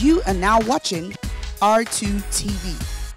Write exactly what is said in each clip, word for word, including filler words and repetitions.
You are now watching R two T V.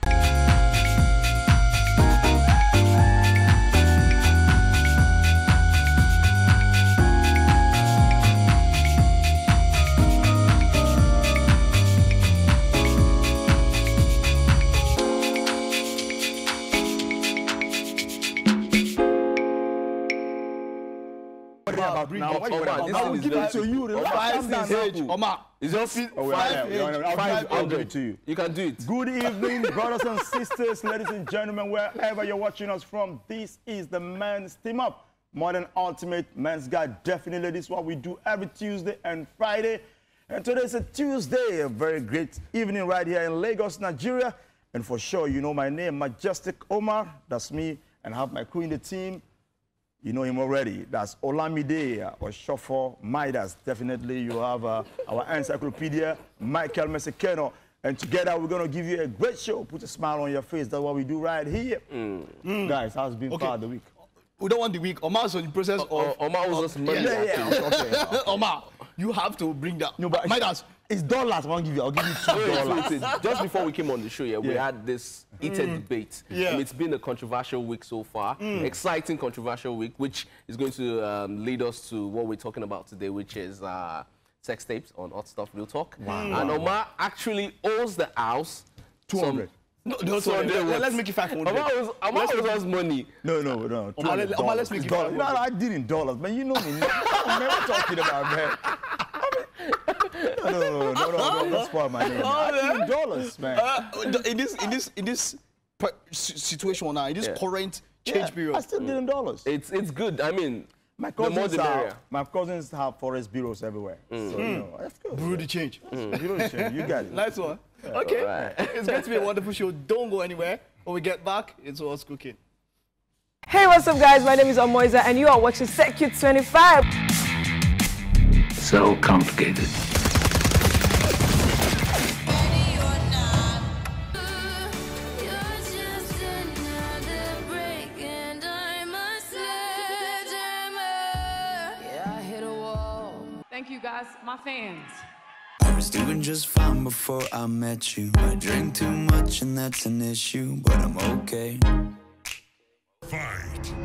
Now, I will give it to you. Omar, it's just five hundred to you. You can do it. Good evening, brothers and sisters, ladies and gentlemen, wherever you're watching us from. This is the Men's Team Up, Modern Ultimate Men's Guide. Definitely, this is what we do every Tuesday and Friday. And today is a Tuesday, a very great evening right here in Lagos, Nigeria. And for sure, you know my name, Majestic Omar. That's me, and I have my crew in the team. You know him already. That's Olamide or Shofo Midas. Definitely, you have uh, our encyclopedia, Michael Mesekeno. And together, we're going to give you a great show. Put a smile on your face. That's what we do right here. Mm. Mm. Guys, how's been okay. far the week? We don't want the week. Omar's in the process of... Uh, Omar was just money. Yeah, yeah, yeah. Okay, okay. Omar, you have to bring that. No, but Midas. It's dollars. I won't give you. I'll give you two dollars. Just before we came on the show, yeah, we yeah. had this heated mm. debate. Yeah. And it's been a controversial week so far. Mm. Exciting controversial week, which is going to um, lead us to what we're talking about today, which is uh, sex tapes on Hot Stuff Real Talk. Wow. And Omar actually owes the house two hundred. No, no, sorry. Let, let's make it five hundred. Omar owes, Omar owes us money. No, no, no. Omar, let, Omar, let's make it five hundred. No, I did in dollars, man. You know me. I'm never talking about, man. No, no, no, no, no, no, don't spoil my name. I did in dollars, man. Uh, in this, in this, in this situation now, in this yeah. current change yeah, period, I still did in dollars. It's it's good. I mean, my cousins have, my cousins have forest bureaus everywhere. Mm. So, you know, that's good. Brew the change. Mm. Brew the change. You got it. Nice one. Yeah. Okay. Right. It's going to be a wonderful show. Don't go anywhere. When we get back, it's what's cooking. Hey, what's up, guys? My name is Omoiza, and you are watching Circuit twenty-five. So complicated. Thank you guys, my fans. I was doing just fine before I met you. I drink too much and that's an issue, but I'm okay. Fight.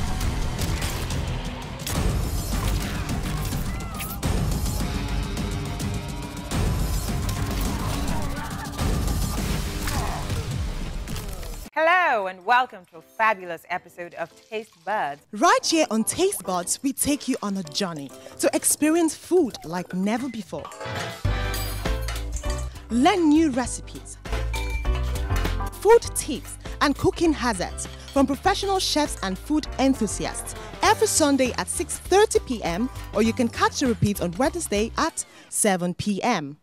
Hello and welcome to a fabulous episode of Taste Buds. Right here on Taste Buds, we take you on a journey to experience food like never before. Learn new recipes, food tips, and cooking hazards from professional chefs and food enthusiasts every Sunday at six thirty p m or you can catch the repeat on Wednesday at seven p m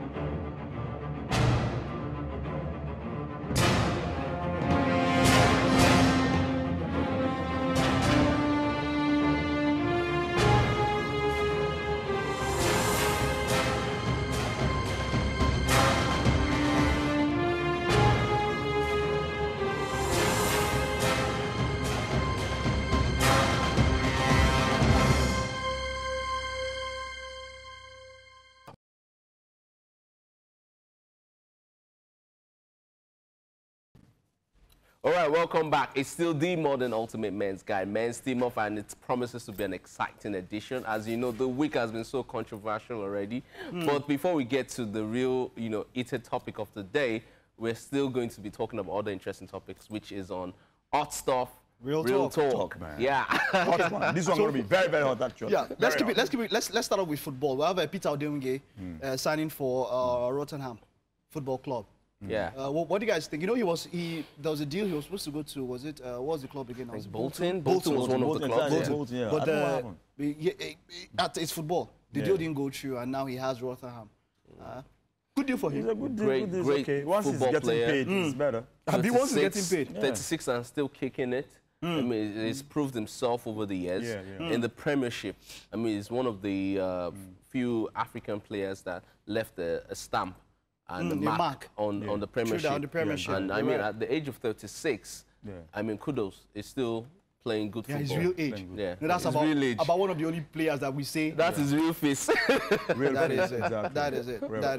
All right, welcome back. It's still the Modern Ultimate Men's Guide, Men's Team Up, and it promises to be an exciting edition. As you know, the week has been so controversial already. Mm. But before we get to the real, you know, heated topic of the day, we're still going to be talking about other interesting topics, which is on hot stuff, real, real talk. talk. talk man. Yeah. Hot one. This one's so, going to be very, very hot. Actually. Yeah. Very let's keep hot. it. Let's keep it. Let's let's start off with football. We have uh, Peter Odemwingie mm. uh, signing for uh, mm. Rotherham Football Club. Yeah. Uh, what, what do you guys think? You know, he was he there was a deal he was supposed to go to. Was it uh, what was the club again? Was Bolton? Bolton. Bolton was one Bolton, of the clubs. Bolton, yeah. Bolton, yeah. But I don't know what uh, happened. he, he, he, it's football. The yeah. deal didn't go through, and now he has Rotherham. Uh, good deal for him. He's a good deal. Great, good great okay. Once he's football getting player. paid, mm. it's better. He wants to getting paid. Yeah. thirty-six and still kicking it. Mm. I mean, he's proved himself over the years. Yeah, yeah. In mm. the Premiership, I mean, he's one of the uh, mm. few African players that left a, a stamp and mm, a mark, mark. On, yeah. on the Premiership. On the Premiership. And yeah. I mean, right. at the age of thirty-six, yeah. I mean, kudos, he's still playing good yeah, football. his real age. Yeah, no, that's his about, real age. about one of the only players that we say. That's yeah. his real face. real that face, is it. Exactly. That is it. Real that face. is it.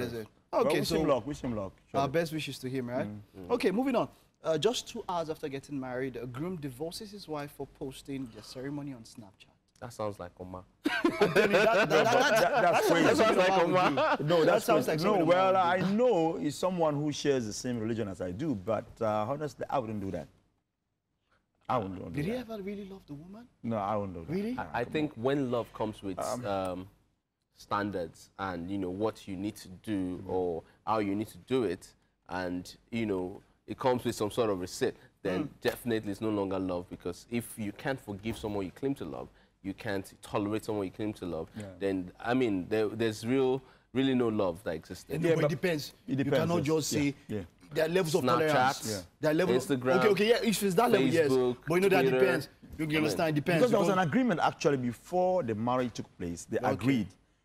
Well, Okay, wish so him luck. Wish him luck. our Surely. best wishes to him, right? Mm. Okay, moving on. Uh, just two hours after getting married, a groom divorces his wife for posting their ceremony on Snapchat. That sounds like Oma. that, that, that, that, That- that's crazy. That sounds like Oma. No, that's sounds crazy. like no. something Well, Omar I would know he's someone who shares the same religion as I do, but uh, honestly, I wouldn't do that. I wouldn't do Did he that. ever really love the woman? No, I wouldn't do that. Really? I think when love comes with um, standards and, you know, what you need to do or how you need to do it, and, you know, it comes with some sort of receipt, then definitely it's no longer love, because if you can't forgive someone you claim to love, you can't tolerate someone you claim to love, Yeah. then, I mean, there, there's real, really no love that exists there. No, Yeah, but but it depends. it You depends, cannot yes. just say Yeah, yeah. there are levels of Snapchat, tolerance. Yeah. There are levels Instagram, Of, okay, okay, yeah, if it's that level, yes. Facebook, But you know that Twitter. depends. You can understand, it depends. Because there was an because- agreement actually before the marriage took place. They Okay. agreed.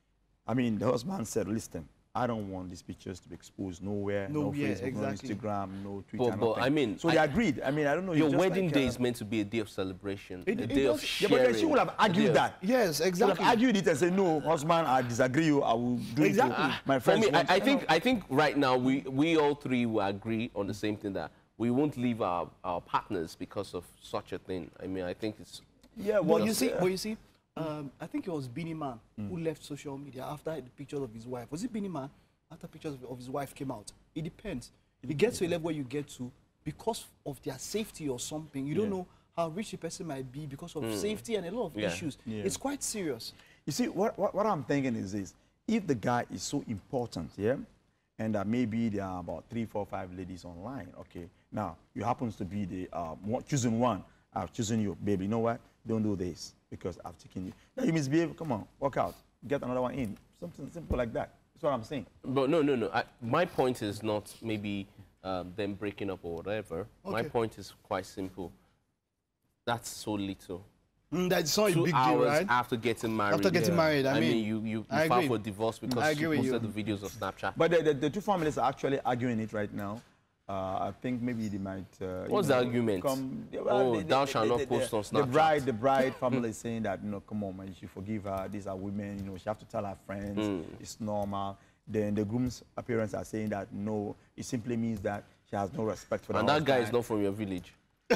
I mean, the husband said, listen, I don't want these pictures to be exposed nowhere. No, No, yeah, Facebook, exactly. no Instagram, no Twitter, But- but, nothing. I mean, So they I- agreed. I mean, I don't know. Your it's just wedding like, day uh, is meant to be a day of celebration, It- a it day of does- Yeah, sharing. but then she would have a day argued of- that. Yes, She would exactly. have argued it and said, no, husband, I disagree. You. I will do Exactly. it. to My For friends me, I, want- I think I think right now we, we all three will agree on the same thing, that we won't leave our, our partners because of such a thing. I mean, I think it's Yeah, But well, you see, uh, but you see, um, I think it was Beanie Man who left social media after the pictures of his wife. Was it Beanie Man? After pictures of, of his wife came out. It depends. It gets to a level where you get to because of their safety or something. You don't Yeah. know how rich the person might be because of safety and a lot of Yeah. issues. Yeah. It's quite serious. You see, what, what, what I'm thinking is this. If the guy is so important, yeah, and uh, maybe there are about three, four, five ladies online, okay, now, you happens to be the uh, one, choosing one. I've chosen you, baby. You know what? Don't do this because I've taken you. Now, you misbehave. Come on, walk out. Get another one in. Something simple like that. That's what I'm saying. But no, no, no. I, my point is not maybe um, them breaking up or whatever. My Okay. point is quite simple. That's so little. Mm, that's not a Two big hours deal, right? after getting married. After getting married, I mean, you, you, you I filed agree. for divorce because I agree you with posted you. the videos of Snapchat. But the, the, the two families are actually arguing it right now. Uh, I think maybe they might. Uh, What's you the know, argument? Come, Oh, thou shalt not post on The Snapchat. bride, the bride family is saying that, you know, come on, man, you should forgive her. These are women, you know, she have to tell her friends. Mm. It's normal. Then the groom's appearance are saying that no, it simply means that she has no respect for the And that guy is husband. not from your village.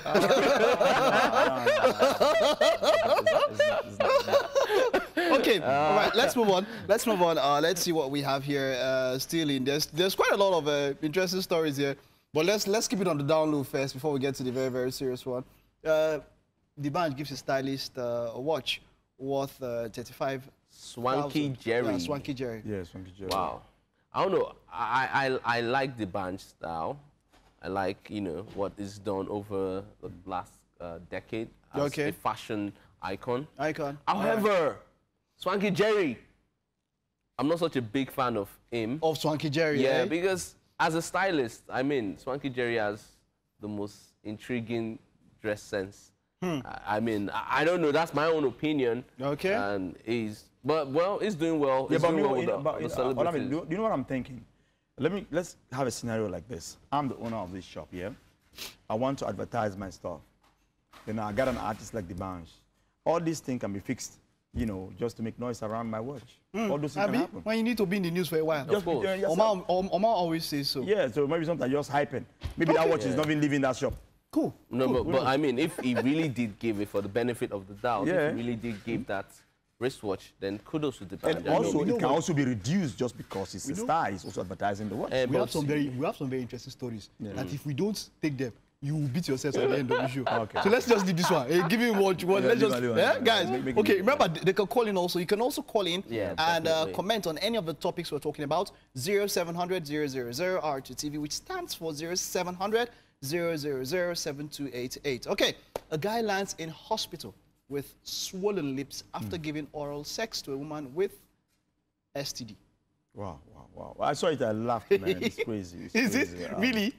Okay, all right, let's move on. Let's move on. Uh, let's see what we have here. Uh, still in there's there's quite a lot of uh, interesting stories here, but let's let's keep it on the down low first before we get to the very very serious one. Uh, the band gives his stylist uh, a watch worth uh, thirty-five. Swanky Jerry. Yeah, Swanky Jerry. Yes, thank you, Jerry. Wow. I don't know. I, I, I like the band style. I like, you know, what is done over the last uh, decade as Okay. a fashion icon. Icon. However, Swanky Jerry, I'm not such a big fan of him. Of Swanky Jerry. Yeah, eh? because as a stylist, I mean, Swanky Jerry has the most intriguing dress sense. Hmm. I, I mean, I, I don't know. That's my own opinion. Okay. And he's, but well, he's doing well. Yeah, He's but, doing me, well you with know, the, but, the you know, what I mean, celebrities. do, do you know what I'm thinking? Let me let's have a scenario like this. I'm the owner of this shop, yeah. I want to advertise my stuff. Then I got an artist like the Banj. All these things can be fixed, you know, just to make noise around my watch. All those things Abi, can happen. when you need to be in the news for a while. Of course. uh, yes, Omar, Om- Omar always says so. yeah, so maybe sometimes just hyping. Maybe that watch is not even leaving that shop. Cool. No, but, but I mean, if he really did give it for the benefit of the doubt, Yeah. if he really did give that wristwatch, then kudos to the band. And I also, mean, it can also be reduced just because it's a star. It's also advertising the watch. eh, We but have some very we have some very interesting stories that if we don't take them, you will beat yourselves at the end of the show. Okay. So let's just do this one. Hey, give me one. one. Yeah, let's leave just, one, leave one, eh, leave one. guys. Make- make it okay, easy. remember they can call in also. You can also call in Yeah, and uh, definitely. comment on any of the topics we're talking about. Zero seven hundred zero zero zero R two T V, which stands for zero seven hundred zero zero zero seven two eight eight. Okay, a guy lands in hospital with swollen lips after Hmm. giving oral sex to a woman with S T D. Wow, wow, wow. I saw it, I laughed, man. It's crazy. It's Is crazy. it Um, really?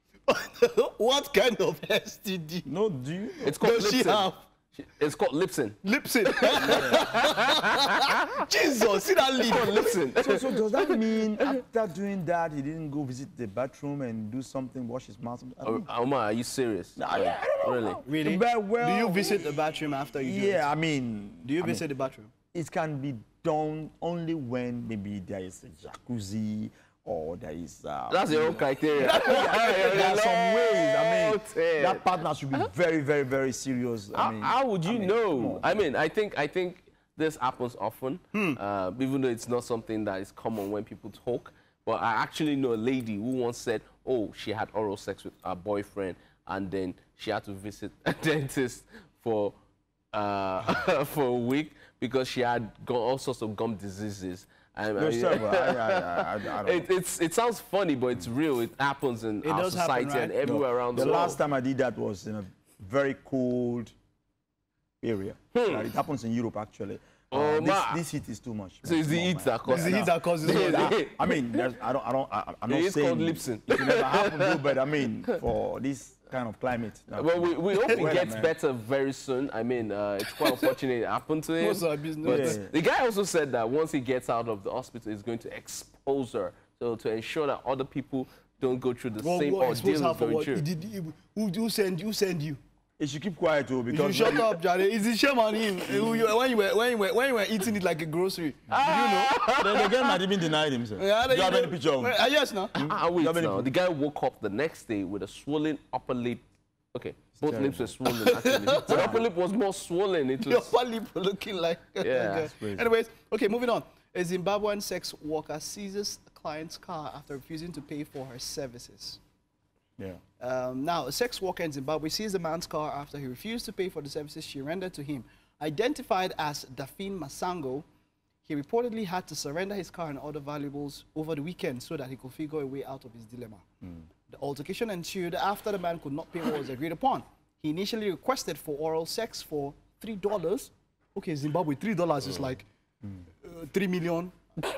What kind of S T D No, do you? it's called does she Lipson. have? It's called Lipson. Lipson. Jesus, see that lip. Lipson. So, so does that mean after doing that, he didn't go visit the bathroom and do something, wash his mouth? I don't know. Omar, are you serious? I- I don't know. Really? Really? Very well. Do you visit the bathroom after you do Yeah, it? I mean. Do you I visit mean, the bathroom? it can be done only when maybe there is a jacuzzi or there is... Uh, That's your own criteria. there are some ways. I mean, that partner should be very, very, very serious. I How, mean, how would you I mean, know? I mean, I think I think this happens often, Hmm. uh, even though it's not something that is common when people talk. But I actually know a lady who once said, oh, she had oral sex with her boyfriend, and then she had to visit a dentist for uh, for a week because she had got all sorts of gum diseases. And, No, I- sir, but I, I, I, I don't it, it's, it sounds funny, but it's real. It happens in It our does happen, society and right? everywhere around the the, last world. time I did that was in a very cold area. Uh, it happens in Europe, actually. Hmm. Oh, uh, this, ma. this heat is too much. So it's the heat that causes It's the heat that causes it. I, I mean, there's, I don't, I don't, I, I'm not It's saying called Lipson. it will never happen, though, but I mean, for this kind of climate. that- Well, we, we hope it Well, gets man. better very soon. I mean, uh, it's quite unfortunate it happened to him. Most of our business. But Yeah. the guy also said that once he gets out of the hospital, he's going to expose her. So to ensure that other people don't go through the Well, same what, ordeal expose her he's for going what? through. Did, did, who, who send you? Send you? It should keep quiet, too, You because... should shut up, Jare. Is it shame on him? Who you- When you were when you were when you were eating it like a grocery, the, the guy might even denied himself. do you know? Do you have any picture of him? Uh, yes, no. Ah, wait You have any now. proof? The guy woke up the next day with a swollen upper lip. Okay, both terrible. lips were swollen, actually. But the upper lip was more swollen. It Your was... upper lip looking like. Yeah, that's crazy. Anyways, okay, moving on. A Zimbabwean sex worker seizes a client's car after refusing to pay for her services. Yeah. Um, now, a sex worker in Zimbabwe seized a man's car after he refused to pay for the services she rendered to him. Identified as Dafin Masango, he reportedly had to surrender his car and other valuables over the weekend so that he could figure a way out of his dilemma. The altercation ensued after the man could not pay what was agreed upon. He initially requested for oral sex for three dollars. Okay, Zimbabwe, three dollars is like uh, three million.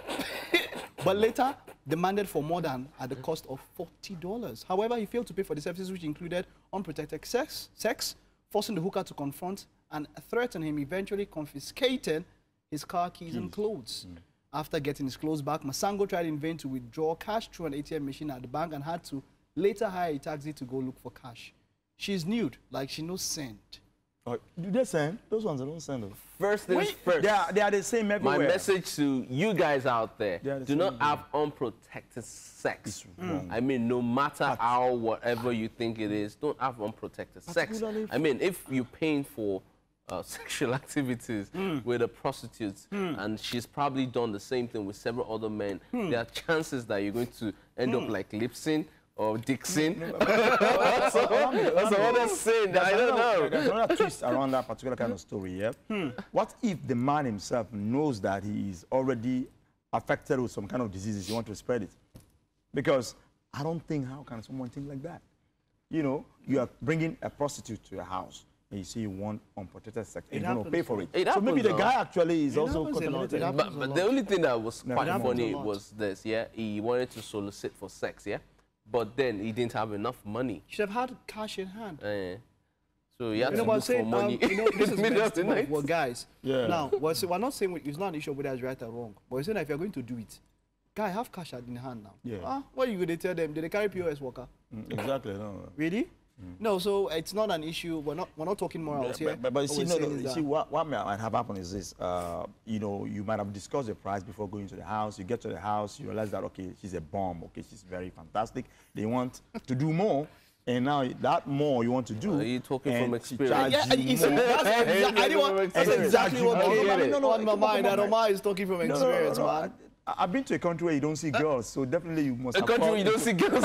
But later demanded for more than at the cost of forty dollars. However, he failed to pay for the services, which included unprotected sex, sex, forcing the hooker to confront and threaten him, eventually confiscating his car keys and clothes. After getting his clothes back, Masango tried in vain to withdraw cash through an A T M machine at the bank and had to later hire a taxi to go look for cash. She's nude, like she knows scent. Oh, do they send? Those ones I don't send them. First things Wait, first. They are, they are the same My everywhere. message to you guys out there, They are the do same not thing. have unprotected sex. It's wrong. I mean, no matter how, whatever you think it is, don't have unprotected sex. Particularly I mean, if you're paying for uh, sexual activities Hmm. with a prostitute, and she's probably done the same thing with several other men, there are chances that you're going to end Hmm. up like Lipson or Dixon. That's another sin. I don't know. There's another twist around that particular kind of story, yeah? What if the man himself knows that he is already affected with some kind of diseases, he wants to spread it? Because I don't think, how can someone think like that? You know, you are bringing a prostitute to your house, and you say you want unprotected sex, and you're going to pay for it. It so maybe happens the a lot. guy actually is also happens a lot. It contaminated. happens But, a but lot. the only thing that was No, quite it happens funny a lot. was this, yeah? He wanted to solicit for sex, yeah? But then he didn't have enough money. You should have had cash in hand. Eh. So he had You to know what I'm look for saying? Um, money you know, this in is the middle of best the well, night. well, guys. Yeah. Now, we're, say- we're not saying we- it's not an issue whether it's right or wrong, but we're saying that if you're going to do it, guy, have cash in hand now. Yeah. Ah, what are you going to tell them? Did they carry P O S worker? Mm, exactly, no. Really? No, so it's not an issue. We're not. We're not talking morals here. But, but, but you What see, we're no, saying no, is you that- see what, what might have happened is this. Uh, you know, you might have discussed the price before going to the house. You get to the house, you realize that, okay, she's a bomb. Okay, she's very fantastic. They want to do more. And now that more you want to do. Are you talking and from she experience? charge Yeah, you you see, more. that's exactly, I didn't want, that's Exactly. exactly what I came get it. on my mind. That come Omar is talking from No, no, no, experience, no, no. man. I, I've been to a country where you don't see girls, so definitely you must A have country fall where you don't into- see girls.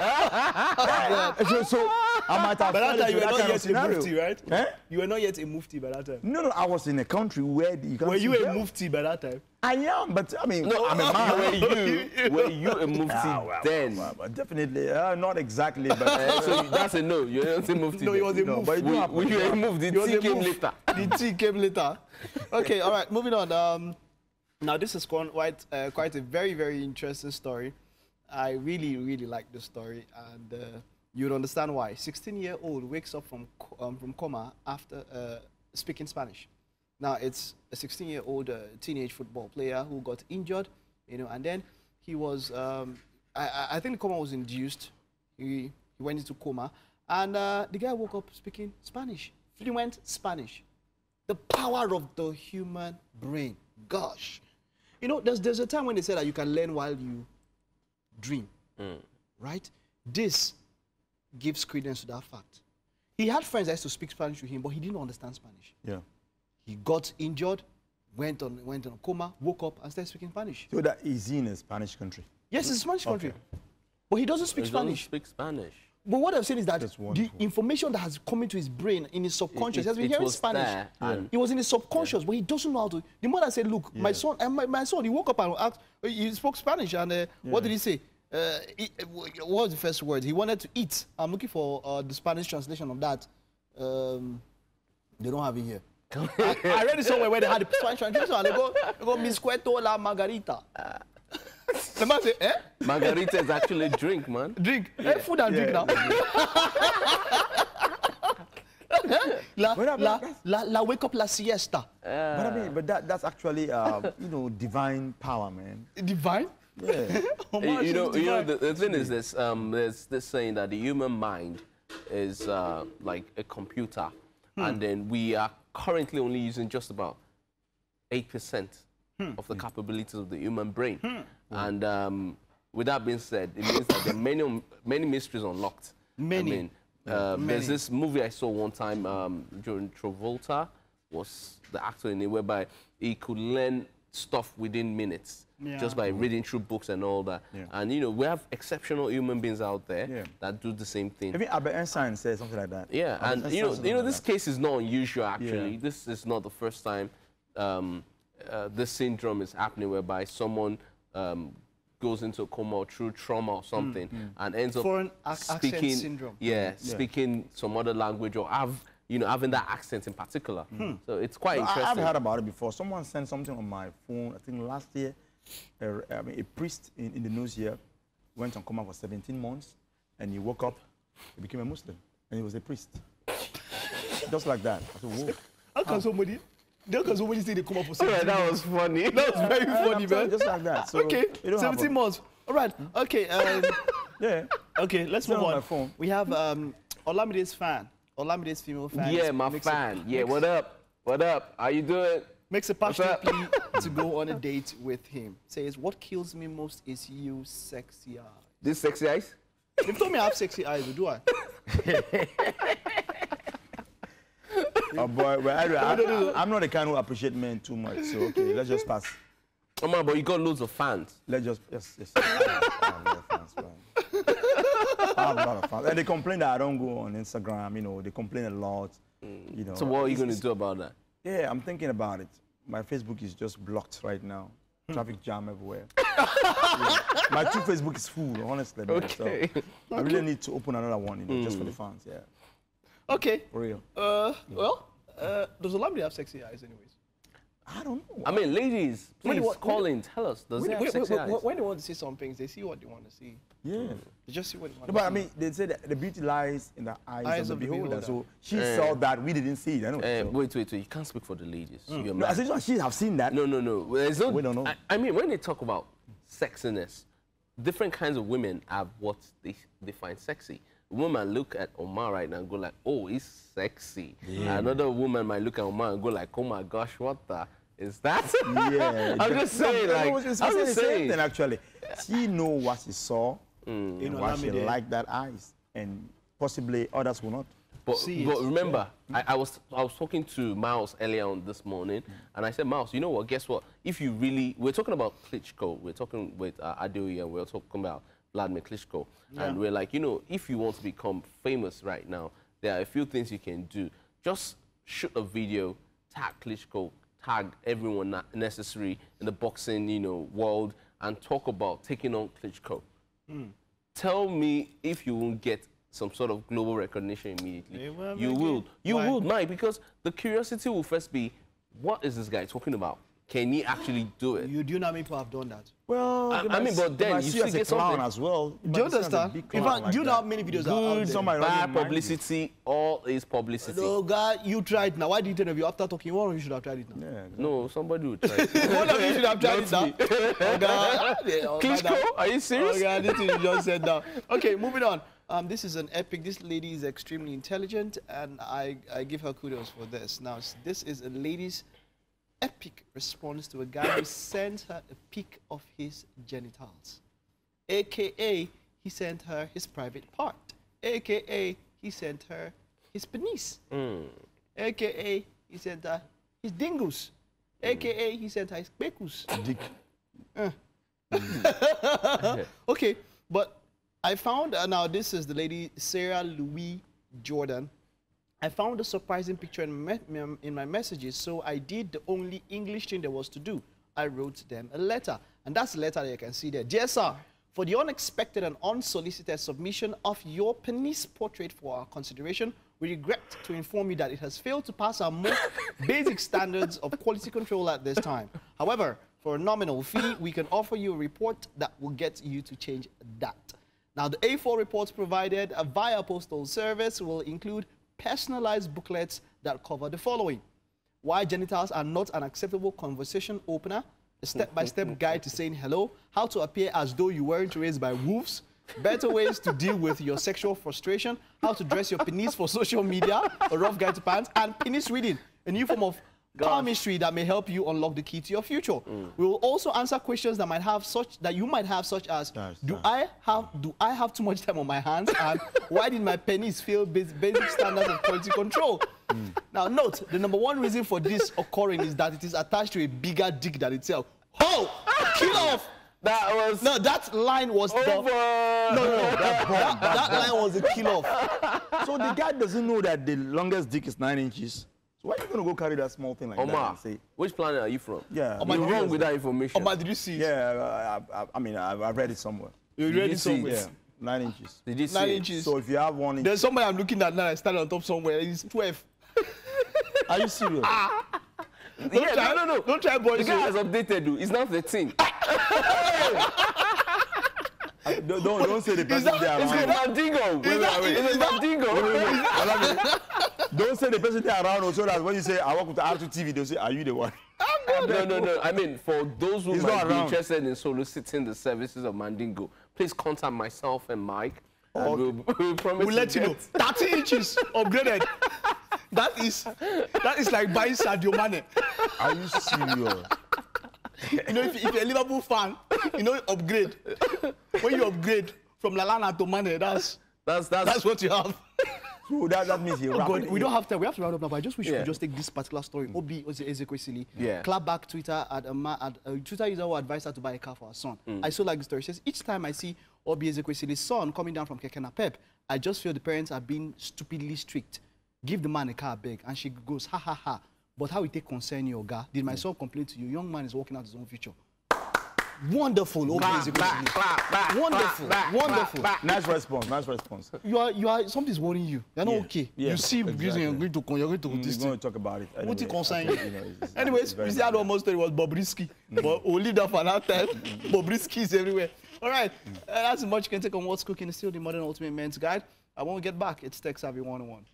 so, so I might have By fallen that time, into you were that not kind of yet a scenario. mufti, right? Eh? You were not yet a mufti by that time. No, no, I was in a country where you can't Were see you a girls. mufti by that time? I am, but I mean, No, I'm a man. were you, were you a mufti Ah, well, then? well, well, definitely, uh, not exactly, but Eh, so that's a no. You don't say mufti. No, he then. was a no, move. but it do We, happen. we were a move. The He was tea a came move. later. The tea came later. Okay, all right, moving on. Um, now, this is quite, uh, quite a very, very interesting story. I really, really like this story, and uh, you'd understand why. sixteen-year-old wakes up from, co- um, from coma after uh, speaking Spanish. Now, it's a sixteen-year-old uh, teenage football player who got injured, you know, and then he was, um, I, I- I think the coma was induced. He, he went into coma, and uh, the guy woke up speaking Spanish, fluent Spanish. The power of the human brain. Gosh. You know, there's, there's a time when they say that you can learn while you dream, Mm. right? This gives credence to that fact. He had friends that used to speak Spanish to him, but he didn't understand Spanish. Yeah. He got injured, went on went on a coma, woke up, and started speaking Spanish. So that is in a Spanish country. Yes, it's a Spanish country. Okay. But he doesn't speak He doesn't Spanish. speak Spanish. But what I'm saying is that That's the wonderful. information that has come into his brain, in his subconscious, It- he has been it hearing was Spanish. there, and- It was in his subconscious, but he doesn't know how to. The mother said, look, my Yeah. son, and my, my son, he woke up and asked, he spoke Spanish, and uh, what Yeah. did he say? Uh, he, uh, what was the first word? He wanted to eat. I'm looking for uh, the Spanish translation of that. Um, they don't have it here. I, I read it somewhere where they had the Spanish translation, and they go, they go, Miss Cueto la margarita. The man said, eh? Margarita is actually a drink, man. Drink. Eh, food and drink Yeah. now. la, But that- la, that's- la, la wake up la siesta. But I mean, but that that's actually uh, you know, divine power, man. Divine? Yeah. You, you know, you know the, the thing is this. Um, there's this saying that the human mind is uh, like a computer, and then we are currently only using just about eight percent of the capabilities of the human brain. And um, with that being said, it means that there are many many mysteries unlocked. Many. I mean, uh, Many. there's this movie I saw one time. Um, John Travolta was the actor in it, whereby he could learn stuff within minutes Yeah. just by reading through books and all that. Yeah. And you know, we have exceptional human beings out there Yeah. that do the same thing. Even Albert Einstein said something like that. Yeah, Albert and you know, Einstein said you know, something this like that. case is not unusual. Actually, Yeah. this is not the first time um, uh, this syndrome is happening, whereby someone um, goes into a coma or through trauma or something, and ends up Foreign ac- accent speaking, syndrome. yeah, speaking some other language or have, you know, having that accent in particular. So it's quite No, I- interesting. I've heard about it before. Someone sent something on my phone, I think last year. A, I mean, a priest in, in the news here went on coma for seventeen months, and he woke up, he became a Muslim, and he was a priest. Just like that. I said, whoa. How can somebody, how can somebody say they come up for All right, seventeen that was funny. That was very I'm funny, telling man. you, just like that. So Okay, it don't seventeen happen. months. All right, okay. Um, Yeah. okay, let's It's not move on on. my phone. We have um, Olamide's fan. Olamide's female fan. Yeah, is- my makes a- fan. Yeah, makes- what up? What up? How you doing? Makes a What's passionate up? plea to go on a date with him. Says, what kills me most is you sexy eyes. This sexy eyes? They've told me I have sexy eyes, but do I? Oh boy, well, I, I, I'm not the kind who appreciate men too much. So okay, let's just pass. Oh man, but you got loads of fans. Let's just yes, yes. I have a lot of fans, man. I have a lot of fans, and they complain that I don't go on Instagram. You know, they complain a lot. You know. So what are you It's- going to it's- do about that? Yeah, I'm thinking about it. My Facebook is just blocked right now. Traffic jam everywhere. Yeah. My two Facebook is full, honestly. Man. Okay. So I really need to open another one, you know, just for the fans. Yeah, Okay. for real. Uh, well, uh, does Olamide have sexy eyes anyways? I don't know. I mean, ladies, When please do you want- call in. Tell us. Does When, he have when- sexy when- eyes? when they want to see some things, they see what they want to see. Yeah. They just see what they want No, to but I see. mean, they say that the beauty lies in the eyes, Eyes of the of the beholder. beholder. So she Eh. saw that, we didn't see it. I know. Uh, so. wait, wait, wait. You can't speak for the ladies. You're No, I mad. said she have seen that. No, no, no. There's no. We don't know. I, I mean, when they talk about sexiness, different kinds of women have what they, they find sexy. A woman look at Omar right now and go like, oh, he's sexy. Another woman might look at Omar and go like, oh my gosh, what the is that? Yeah. I'm just No, saying, no, like, no, it's, it's I'm the just same saying. thing, actually. She know what she saw Mm. and know, why she Olamide. liked that eyes, and possibly others will not. But, See but it. remember, I, I was I was talking to Miles earlier on this morning, and I said, Miles, you know what? Guess what? If you really, we're talking about Klitschko, we're talking with uh, Adeoye, and we're talking about Vladimir Klitschko, and we're like, you know, if you want to become famous right now, there are a few things you can do. Just shoot a video, tag Klitschko, tag everyone na- necessary in the boxing, you know, world, and talk about taking on Klitschko. Tell me if you won't get some sort of global recognition immediately. Yeah, well, you okay. will. You Why? will, Mike, because the curiosity will first be, what is this guy talking about? Can he actually do it? You do you know how many people have done that? Well, I- they I might mean, s- but they then might you see still as a get clown something. as well. Do you understand? In fact, do you know how many videos are out Good, there? Somebody bad already mind you. publicity, all is publicity. No, God, you tried now. Why did you interview after talking? One of you should have tried it now. Yeah, No, somebody would try. One of you should have tried it now. Oh, God. Yeah, oh, Klitschko, God. are you serious? Oh, God, this thing you just said now. Okay, moving on. Um, this is an epic. This lady is extremely intelligent, and I, I give her kudos for this. Now, s- this is a lady's epic response to a guy who sent her a pic of his genitals. A K A he sent her his private part. A K A he sent her his penis. Mm. A K A he sent her his dingus. Mm. A K A he sent her his pekus. Dick. Uh. Okay, but I found, uh, now this is the lady Sarah Louise Jordan. I found a surprising picture in, me in my messages, so I did the only English thing there was to do. I wrote them a letter, and that's the letter that you can see there. Dear sir, for the unexpected and unsolicited submission of your penis portrait for our consideration, we regret to inform you that it has failed to pass our most basic standards of quality control at this time. However, for a nominal fee, we can offer you a report that will get you to change that. Now, the A four reports provided uh, via postal service will include personalized booklets that cover the following: why genitals are not an acceptable conversation opener, a step-by-step guide to saying hello, how to appear as though you weren't raised by wolves, better ways to deal with your sexual frustration, how to dress your penis for social media, a rough guide to pants, and penis reading, a new form of palmistry that may help you unlock the key to your future. Mm. We will also answer questions that might have such that you might have, such as: Nice, do nice. I have do I have too much time on my hands, and why did my penis fail bas basic standards of quality control? Mm. Now, note the number one reason for this occurring is that it is attached to a bigger dick than itself. Oh, kill off! That was No, that line was over. the no, no, no. That, that, that line was a kill off. So the guy doesn't know that the longest dick is nine inches. So why are you going to go carry that small thing like that Omar, and say, which planet are you from? yeah, Omar, You're did you- wrong with that information. Omar, did you see? it? yeah, I, I, I mean, I've, I've read it somewhere. You Did read you it see somewhere. Yeah, nine inches. Did you see Nine it? inches. So if you have one inch, There's somebody I'm looking at now. I stand on top somewhere. It's twelve. are you serious? Yeah, try- no, no, no. don't try boys, The guy oh. has updated you. It's not thirteen. don't, don't, don't say the person that- there It's around. a Mandingo. Is that- It's a is that- Mandingo. Don't say the person there around so that when you say, I work with the R two T V, they'll say, are you the one? No, no, no. I mean, for those who He's might not be around. interested in soliciting the services of Mandingo, please contact myself and Mike. And Okay. we'll, we'll promise We'll let to you know. get- thirty inches upgraded. That is that is like buying Sadio Mane. Are you serious? You know, if, if you're a Liverpool fan, you know, upgrade. When you upgrade from Lallana to Mane, that's That's that's, that's what you have. So that, that means he Oh rapped God, it. we don't have time. We have to round up now. But I just wish we Yeah. could just take this particular story. Obi Ezekwesili, Yeah. clap back Twitter at a, ma at a Twitter user who advised her to buy a car for her son. I so like the story. She says, each time I see Obi Ezekwesili's son coming down from Keke Napep, I just feel the parents are being stupidly strict. Give the man a car, beg. And she goes, ha ha ha. But how it take concern you, Oga? Did my son complain to you? Young man is working out his own future. Wonderful, Obi Clap, Ezekwesili. clap, clap, clap, Wonderful, clap, clap, wonderful. clap, clap. Nice response, nice response. You are, you are, something's worrying you. You're not Yeah, okay. yeah, You see, exactly. reason you're going to, you're going to Mm, this We're thing. going to talk about it. What anyway. it concern I you? think, know, it's- it's- Anyways, it's very we see how bad. almost story was Bobrisky, but we'll leave that for another time. Bobrisky is everywhere. All right, uh, that's as much you can take on what's cooking. It's still the Modern Ultimate Men's Guide. And when we get back, it's Tech Savvy one oh one.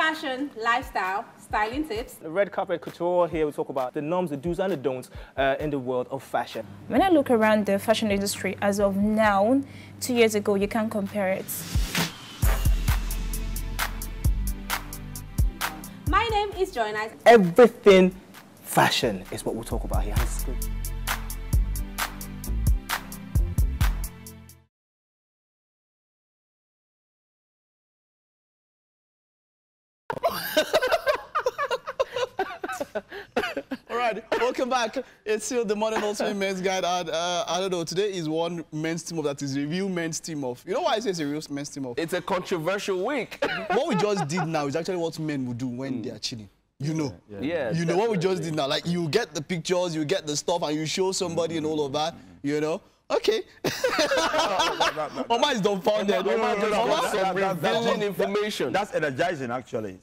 fashion, lifestyle, styling tips. The Red Carpet Couture, here we talk about the norms, the do's and the don'ts uh, in the world of fashion. When I look around the fashion industry as of now, two years ago, you can't compare it. My name is Joynice. Everything fashion is what we'll talk about here. All right, welcome back. It's still the Modern Ultimate Men's Guide. And, uh, I don't know, today is one men's team off that is a real men's team off. You know why I say it's a real men's team off? It's a controversial week. What we just did now is actually what men would do when mm. they are chilling. You know, yeah, yeah. yeah you know what we just did now. Like you get the pictures, you get the stuff, and you show somebody and all of that. You know, okay. Omar is dumbfounded. Omar just got some revealing information. That's energizing, actually.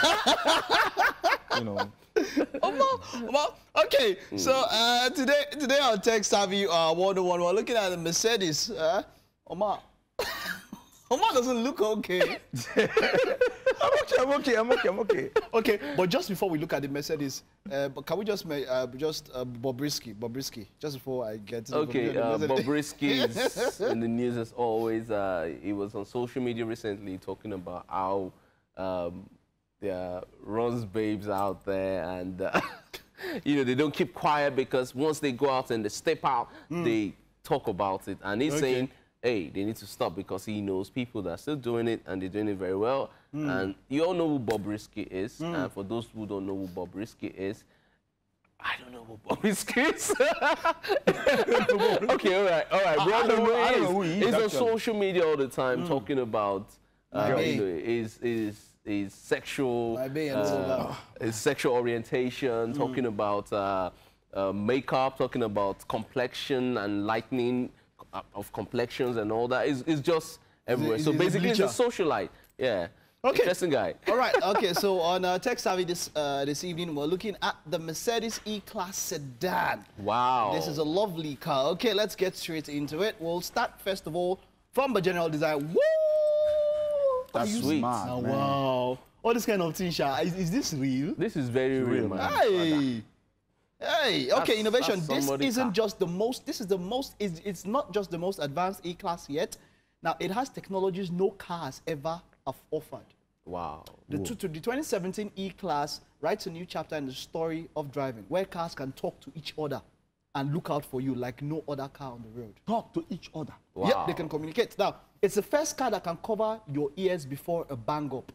You know. Omar, Omar. Okay, mm. so uh, today, today on Tech Savvy uh, one oh one, we're looking at the Mercedes. Uh, Omar. Omar doesn't look okay. I'm okay, I'm okay, I'm okay, I'm okay. Okay, but just before we look at the Mercedes, uh, but can we just make uh, just uh, Bobrisky, Bobrisky, just before I get to okay, the uh, Bobrisky is in the news as always. Uh, he was on social media recently talking about how um, there are Ron's babes out there, and uh, you know they don't keep quiet because once they go out and they step out, mm. they talk about it, and he's okay. saying, hey, they need to stop because he knows people that are still doing it and they're doing it very well. Mm. And you all know who Bobrisky is. Mm. And for those who don't know who Bobrisky is, I don't know who Bobrisky is. Okay, all right, all right. I, I, don't know, I don't know who he is. He's on actually. social media all the time mm. talking about uh, My you know, his, his, his sexual, uh, his sexual orientation, mm. talking about uh, uh, makeup, talking about complexion and lightening of complexions and all that. Is is just everywhere. Is it, is so basically, it's a socialite. Yeah. Okay. Interesting guy. All right. Okay. So on uh, Tech Savvy this uh, this evening, we're looking at the Mercedes E-Class sedan. Wow. This is a lovely car. Okay, let's get straight into it. We'll start first of all from the general design. Woo! That's sweet. Smart, oh, wow. All this kind of thing, Sha. Is, is this real? This is very real, man. Hey. Hey, okay, that's, innovation. That's this isn't car. just the most, this is the most, it's, it's not just the most advanced E-Class yet. Now, it has technologies no car has ever have offered. Wow. The, to, to the twenty seventeen E-Class writes a new chapter in the story of driving, where cars can talk to each other and look out for you like no other car on the road. Talk to each other? Wow. Yep, they can communicate. Now, it's the first car that can cover your ears before a bang up.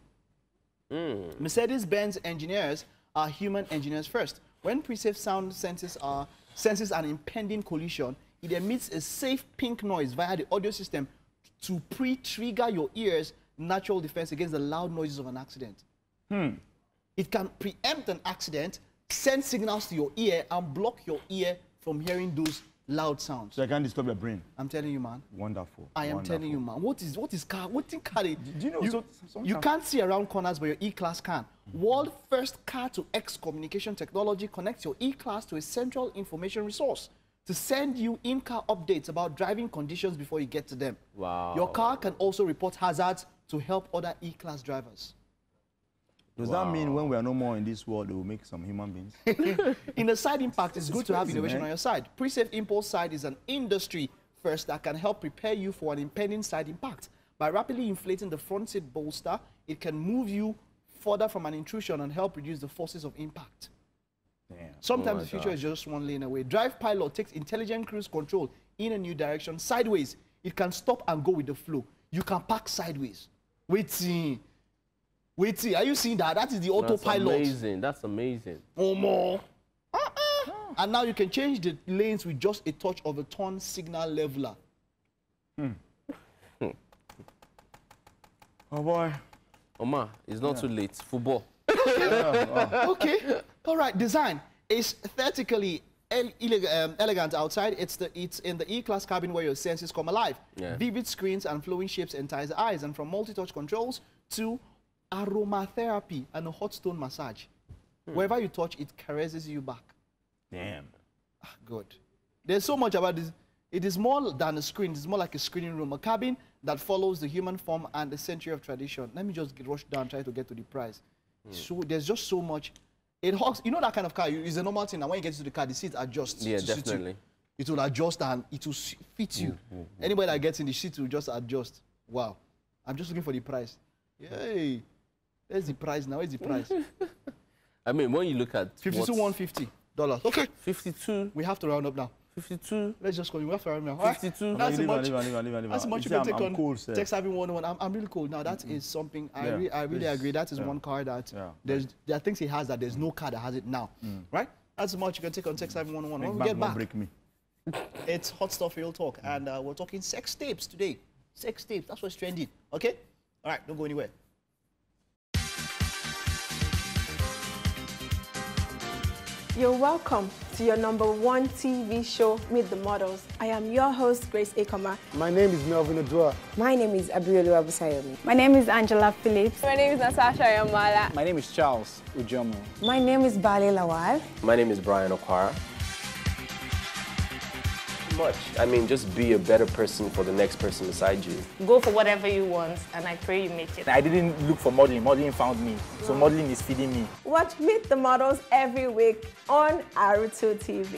Mm. Mercedes-Benz engineers are human engineers first. When pre-safe sound senses, are, senses an impending collision, it emits a safe pink noise via the audio system to pre-trigger your ears' natural defense against the loud noises of an accident. Hmm. It can preempt an accident, send signals to your ear, and block your ear from hearing those loud sounds. So I can't disturb your brain. I'm telling you, man. Wonderful. I am Wonderful. telling you, man. What is what is car? What in car? Do you know? You, so, you can't see around corners, but your E-Class can. Mm-hmm. World first car-to-X communication technology connects your E-Class to a central information resource to send you in-car updates about driving conditions before you get to them. Wow. Your car can also report hazards to help other E-Class drivers. Does wow. that mean when we are no more in this world, they will make some human beings? In the side impact, it's this good to have crazy, innovation man. on your side. Pre-safe impulse side is an industry first that can help prepare you for an impending side impact. By rapidly inflating the front seat bolster, it can move you further from an intrusion and help reduce the forces of impact. Damn. Sometimes oh the future God. is just one lane away. Drive Pilot takes intelligent cruise control in a new direction, sideways. It can stop and go with the flow. You can park sideways. Waiting. Wait, see, are you seeing that? That is the autopilot. That's amazing. That's amazing. Oh, more. Uh-uh. Oh. And now you can change the lanes with just a touch of a turn signal leveler. Hmm. Oh, boy. Omar, it's not yeah. too late. Football. yeah. oh. Okay. All right. Design is aesthetically ele um, elegant outside. It's, the, it's in the E-Class cabin where your senses come alive. Yeah. Vivid screens and flowing shapes entice the eyes. And from multi-touch controls to aromatherapy and a hot stone massage. Hmm. Wherever you touch, it caresses you back. Damn. Ah, good. There's so much about this. It is more than a screen. It's more like a screening room, a cabin that follows the human form and the century of tradition. Let me just get rushed down, try to get to the price. Mm. So there's just so much. It hugs. You know that kind of car. It's a normal thing. And when you get to the car, the seat adjusts. Yeah, to definitely. Suit you. It will adjust and it will fit you. Mm, mm, mm. Anybody that gets in the seat will just adjust. Wow. I'm just looking for the price. Yay. There's the price now. Where's the price? I mean, when you look at fifty-two one hundred fifty dollars. Okay. fifty-two. We have to round up now. fifty-two. Let's just call it. We have to round up now. fifty-two. That's leave much. Leave leave leave leave That's much you can take on cool, Tech Savvy one oh one. I'm, I'm really cool. Now, that mm-hmm. is something I, yeah. re I really it's, agree. That is yeah. one car that yeah. there's, there are things he has that there's no car that has it now. Mm. Right? That's much you can take on Tech Savvy one oh one. When we get back, break me. It's Hot Stuff Real Talk. Mm. And uh, we're talking sex tapes today. Sex tapes. That's what's trending. Okay? All right. Don't go anywhere. You're welcome to your number one T V show, Meet the Models. I am your host, Grace Akoma. My name is Melvin Odua. My name is Abiolu Abusayomi. My name is Angela Phillips. My name is Natasha Yamala. My name is Charles Ujomo. My name is Bali Lawal. My name is Brian Okwara. Much. I mean, just be a better person for the next person beside you. Go for whatever you want, and I pray you make it. I didn't look for modeling. Modeling found me. So wow. Modeling is feeding me. Watch Meet the Models every week on Aru two T V.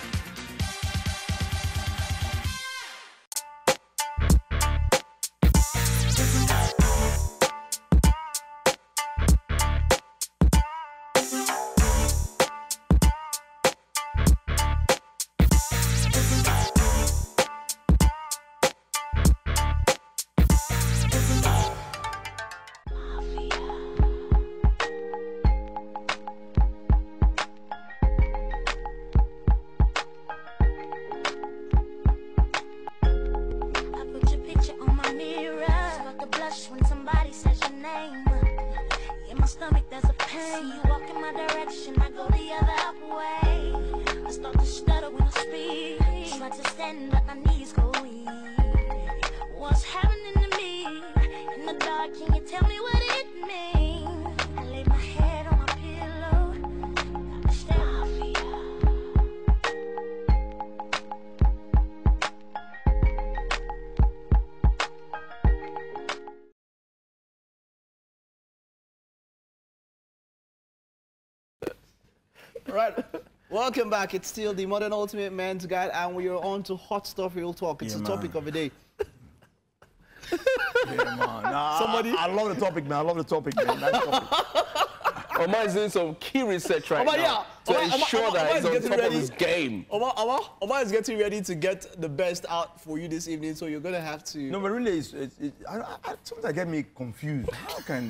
Right. Welcome back. It's still the Modern Ultimate Men's Guide, and we are on to Hot Stuff Real Talk. It's yeah, the topic man. of the day. Yeah, man. Nah, Somebody... I, I love the topic, man. I love the topic, man. Nice topic. Omar is doing some key research right Omar, now yeah. to Omar, ensure Omar, that Omar he's on top ready. of his game. Omar, Omar, Omar is getting ready to get the best out for you this evening, so you're going to have to... No, but really, it's, it's, it, I, I, sometimes get me confused. How can...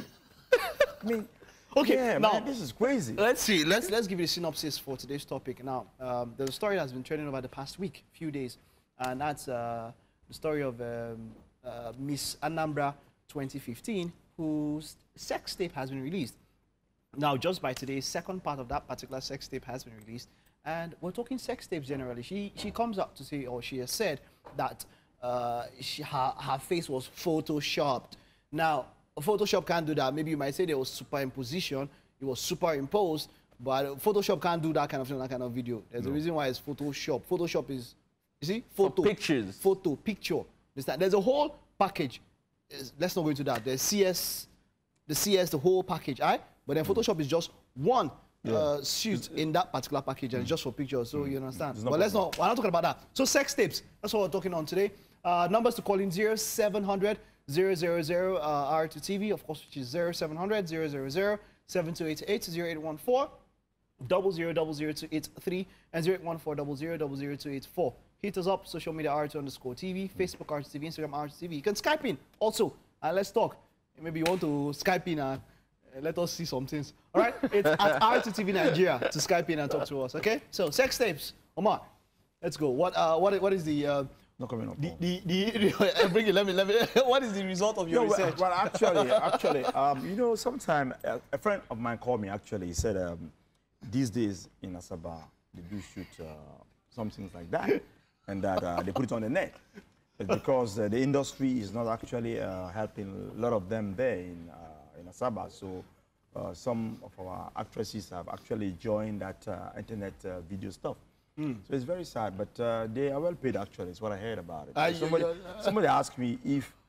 I mean... Okay, yeah, now man, this is crazy. Let's see. Let's let's give you a synopsis for today's topic. Now, um, there's a story that's been trending over the past week, few days, and that's uh, the story of um, uh, Miss Anambra twenty fifteen, whose sex tape has been released. Now, just by today, second part of that particular sex tape has been released, and we're talking sex tapes generally. She she comes up to say, or she has said that uh, she, her her face was photoshopped. Now, Photoshop can't do that. Maybe you might say there was superimposition, it was superimposed, but Photoshop can't do that kind of thing, that kind of video. There's no. a reason why it's Photoshop. Photoshop is, you see, photo. For pictures. Photo, picture. There's a whole package. Let's not go into that. There's C S, the C S, the whole package, all right? But then Photoshop is just one yeah. uh, shoot in that particular package, and it's just for pictures, so mm. you understand. But let's not, we're not talking about that. So sex tapes, that's what we're talking on today. Uh, numbers to call in zero seven hundred zero zero zero uh, R two T V, of course, which is zero seven hundred zero zero zero seven two eight eight zero eight one four double zero double zero two eight three and zero eight one four double zero double zero two eight four. Hit us up, social media R two underscore T V, Facebook R two T V, Instagram R two T V. You can Skype in also, and let's talk. Maybe you want to Skype in and uh, let us see some things. All right, it's at R two T V Nigeria to Skype in and talk to us. Okay, so sex tapes, Omar. Let's go. What uh, what what is the uh, Not coming up. The, the, the, bring it, let me, let me, what is the result of your no, research? Well, well actually, actually, um, you know, sometime a, a friend of mine called me, actually, he said, um, these days in Asaba, they do shoot uh, some things like that, and that uh, they put it on the net. It's because uh, the industry is not actually uh, helping a lot of them there in, uh, in Asaba, so uh, some of our actresses have actually joined that uh, internet uh, video stuff. Mm. So it's very sad, but uh, they are well paid actually, is what I heard about it. Uh, somebody, yeah, yeah. somebody asked me if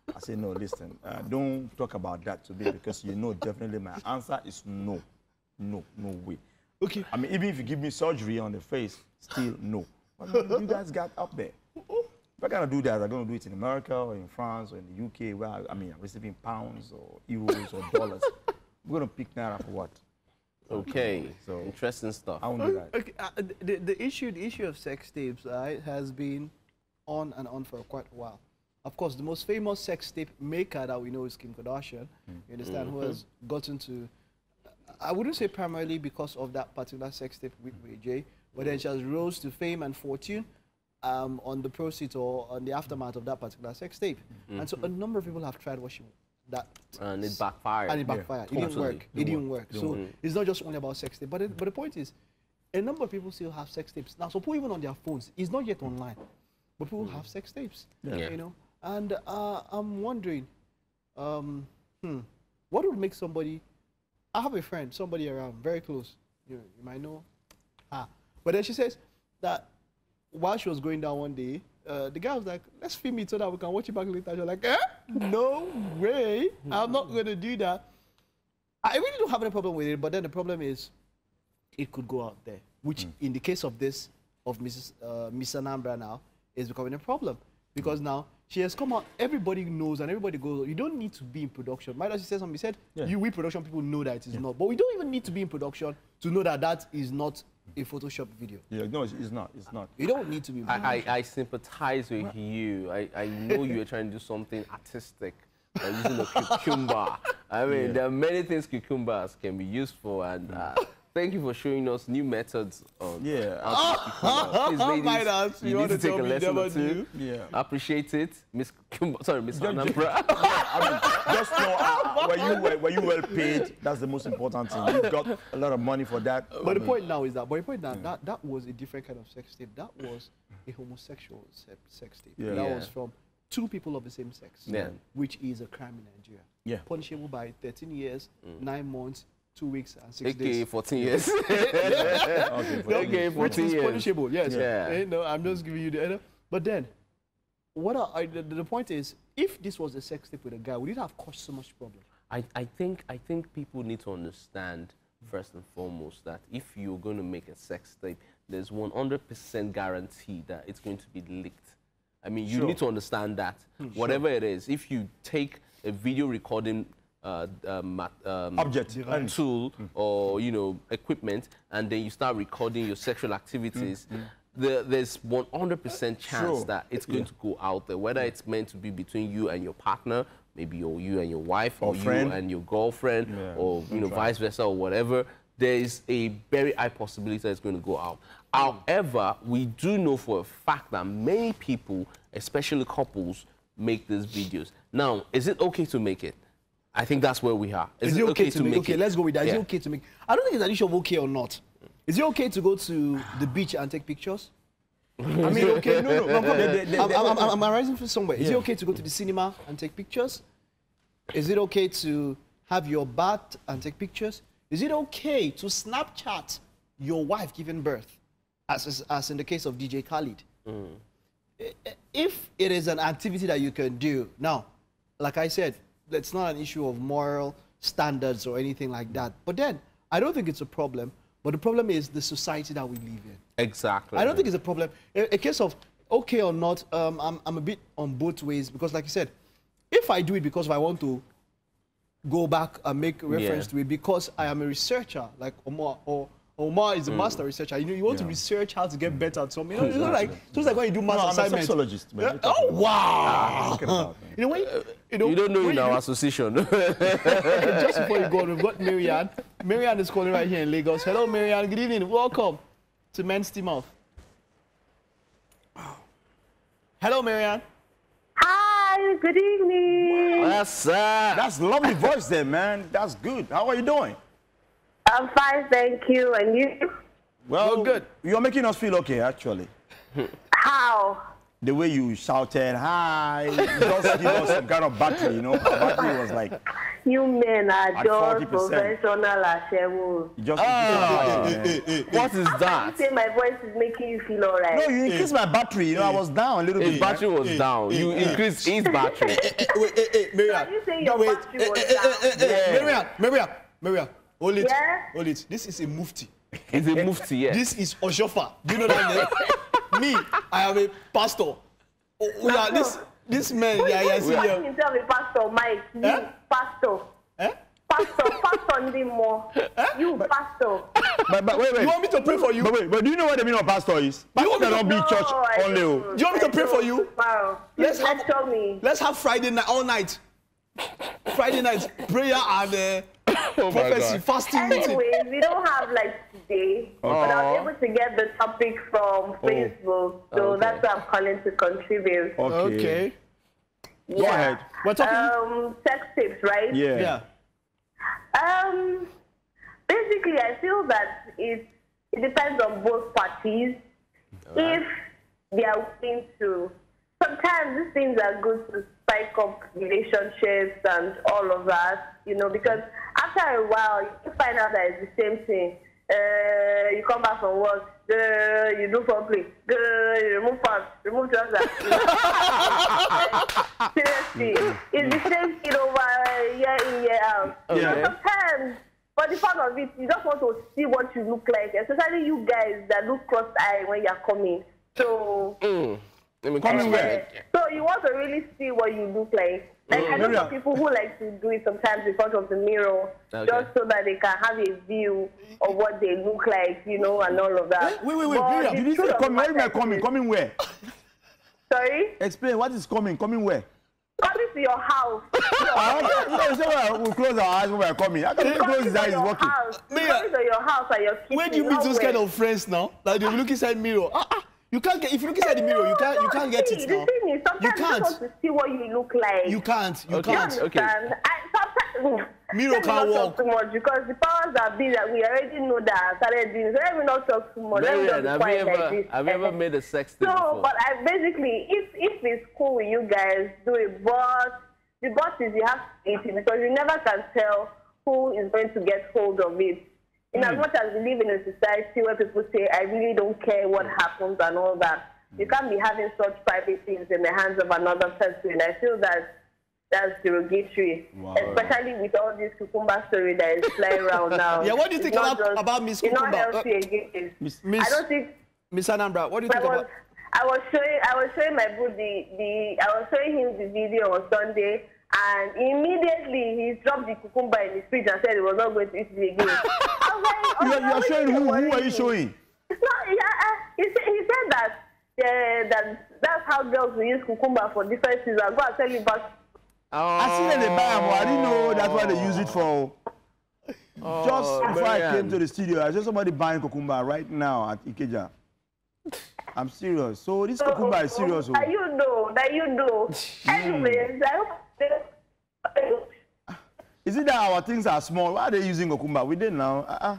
I say, no, listen, uh, don't talk about that today because you know definitely my answer is no. No, no way. Okay. I mean, even if you give me surgery on the face, still no. But man, you guys got up there. If I'm going to do that, I'm going to do it in America or in France or in the U K where, I, I mean, I'm receiving pounds or euros or dollars. We're going to pick that up for what? Okay, so interesting stuff. I won't do that. Okay, uh, the, the issue the issue of sex tapes right, has been on and on for quite a while. Of course, the most famous sex tape maker that we know is Kim Kardashian. Mm. You understand? Mm-hmm. Who has gotten to, I wouldn't say primarily because of that particular sex tape with Ray J, but then she has rose to fame and fortune um, on the proceeds or on the aftermath of that particular sex tape. Mm-hmm. And so a number of people have tried what she that and it backfired. And it backfired. Yeah, it totally. didn't work. It didn't work. Didn't so work. It's not just only about sex tape. But it, but the point is, a number of people still have sex tapes now. So people even on their phones, it's not yet online, but people mm. have sex tapes. Yeah. You know, and uh, I'm wondering, um, hmm, what would make somebody? I have a friend, somebody around, very close. You, you might know. Ah, but then she says that while she was going down one day, uh, the guy was like, let's film it so that we can watch it back later. You're like, eh? No way. I'm not going to do that. I really don't have any problem with it, but then the problem is it could go out there, which mm. in the case of this, of Missus Uh, Miss Anambra now, is becoming a problem. Because mm. now she has come out, everybody knows and everybody goes, you don't need to be in production. My dad said something, he said, yeah. you, we production people know that it is yeah. not. But we don't even need to be in production to know that that is not a Photoshop video. Yeah, no, it's, it's not. It's not. You don't need to be. I, I, I sympathize with what? you. I, I know you are trying to do something artistic by using a cucumber. I mean, yeah. there are many things cucumbers can be used for, and uh, thank you for showing us new methods on. Yeah. Oh, Please, ladies, my dad, you, you need to take a lesson or two. Yeah. Appreciate it, Miss Kumba, sorry, Miss Anambra. I mean, just know uh, were you were, were you well paid? That's the most important thing. You got a lot of money for that. But I the mean, point now is that, but the point now yeah. that that was a different kind of sex tape. That was a homosexual sex tape. Yeah. That yeah. was from two people of the same sex, yeah. which is a crime in Nigeria. Yeah. Punishable by thirteen years, mm. nine months, two weeks, and six A K days. fourteen years. okay, no, A K fourteen years. Punishable, yes. Yeah. You know, I'm just giving you the other. But then, what are, I, the, the point is, if this was a sex tape with a guy, would it have caused so much problem? I, I think I think people need to understand first and foremost that if you're going to make a sex tape, there's one hundred percent guarantee that it's going to be leaked. I mean, you sure. need to understand that. Hmm, whatever sure. it is, if you take a video recording uh, um, um, object tool mm. or you know equipment, and then you start recording your sexual activities, mm. Mm. The, there's one hundred percent chance sure. that it's going yeah. to go out there, whether it's meant to be between you and your partner, maybe or you and your wife, or, or you and your girlfriend, yeah. or you know, vice versa, or whatever. There is a very high possibility that it's going to go out. Mm. However, we do know for a fact that many people, especially couples, make these videos. Now, is it okay to make it? I think that's where we are. Is, is it okay, okay to, to make, make okay, it? Okay, let's go with that. Yeah. Is it okay to make? I don't think it's an issue of okay or not. Is it okay to go to the beach and take pictures? I mean, okay, no, no, no, they, they, I'm, I'm, I'm, I'm arising from somewhere. Is yeah. it okay to go to the cinema and take pictures? Is it okay to have your bath and take pictures? Is it okay to Snapchat your wife giving birth, as, as, as in the case of D J Khaled? Mm. If it is an activity that you can do, now, like I said, it's not an issue of moral standards or anything like that. But then, I don't think it's a problem. But the problem is the society that we live in. Exactly. I don't think it's a problem. A, a case of okay or not, um, I'm, I'm a bit on both ways because, like you said, if I do it because I want to go back and make reference yeah. to it because I am a researcher, like Omar, or Omar is a mm. master researcher. You know, you want yeah. to research how to get better at something. You know, it's not like just like when you do math no, assignments. I'm a sexologist, man. Yeah. Oh wow! About, you know, when, you know, you don't know in our association. Just before you go, we've got Marianne. Marianne is calling right here in Lagos. Hello, Marianne. Good evening. Welcome to Men's Team Off. Hello, Marianne. Hi. Good evening. Wow. That's uh, that's lovely voice there, man. That's good. How are you doing? I'm fine, thank you. And you? Well, well good. You're making us feel okay, actually. How? the way you shouted, hi, just give us some kind of battery, you know. Our battery was like... You men are At just forty percent. professional ashewo. Just Ah. hey, hey, hey, hey. What is that? You say my voice is making you feel all right. No, you increased my battery. You know, I was down a little His bit. battery was Hey, down. hey, You hey. increased his battery. Wait, hey, hey, Miriam. You say No, your wait. battery Hey, was hey, hey, hey, hey, hey, Yeah. Miriam, Miriam, Miriam. Hold it. Yeah? Hold it. This is a mufti. It's a mufti, yeah. This is Oshofa. Do you know that name? Me, I am a pastor. Oh, oh, yeah, this this man, Who yeah, yeah, who see calls here. himself a pastor, Mike? Me, Eh? pastor. Eh? Pastor, pastor Ndimo. You, pastor. But, but wait, wait. You want me to pray for you? But wait, but do you know what the meaning of pastor is? Pastor want me to- cannot be No, church I only. don't. oh. Do you want me to pray for you? Wow. Let's Please, have- tell me. Let's have Friday night, all night. Friday night, prayer and uh, Oh my prophecy, God. fasting meeting. Anyways, we don't have like today, but I was able to get the topic from Facebook, so Okay. that's why I'm calling to contribute. Okay. Okay. Yeah. Go ahead. We're talking. Um, sex tips, right? Yeah. Yeah. Um, basically, I feel that it it depends on both parties. If they are willing to, sometimes these things are good to spike up relationships and all of that, you know, because after a while you find out that it's the same thing. Uh, you come back from work, uh, you do foreplay, uh, you remove pants, remove trousers. Seriously, it's the same thing over year in, year out. Okay. So sometimes, for the fun of it, you just want to see what you look like, especially you guys that look cross-eyed when you're coming. So, Mm. Let me Coming come where? so you want to really see what you look like. Like, I know some people who like to do it sometimes in front of the mirror, Okay. just so that they can have a view of what they look like, you know, and all of that. Wait, wait, wait. But Miriam, the did you truth say of the coming? Where am I matter coming? is- Coming where? Sorry? Explain. What is coming? Coming where? Coming to your house. Ah, okay. You know, so uh, we close our eyes when we are coming. How can we close Coming his to eyes? He's your working. house. Miriam, Coming to your house and your kitchen. Where do you meet not those where. kind of friends now? Like they will look inside mirror. Ah, ah. You can't get if you look inside the mirror, you can't you can't get See, it the now. thing is, sometimes You you can't. just want to see what you look like. You can't. You Okay. You can't. Okay. understand? I, sometimes, Mirror let me can't not talk walk. too much because the powers that be that we already know that I started doing. So let me not talk too much. Let me just Marian, be have you quiet like ever this. have you ever made a sex tip So, before? but I basically, if if it's cool with you guys, do it. But the boss is you have to eat it because you never can tell who is going to get hold of it. In as much as we live in a society where people say, I really don't care what happens and all that, you can't be having such private things in the hands of another person. I feel that that's derogatory, Wow. especially with all this cucumber story that is flying around now. Yeah, what do you think It's not about- just- about Miss It's not Cucumber? healthy again. Miss I don't think. Miss Anambra, what do you I think was, about? I was showing, I was showing my boo the, the, I was showing him the video on Sunday, and immediately he dropped the cucumber in his fridge and said he was not going to eat it again. I was like, You oh, are, you are why showing you who? Who worry are you me? showing? It's not. Yeah, uh, he said, he said that uh, that that's how girls will use cucumber for different seasons. Go and tell him back. I seen them they buy them. I didn't know that's what they use it for. Oh, Just before I Marian. came to the studio, I saw somebody buying cucumber right now at Ikeja. I'm serious. So this cucumber is serious. That you know. That you know. Anyways, I hope. Is it that our things are small? Why are they using cucumber? We did now. Uh-uh.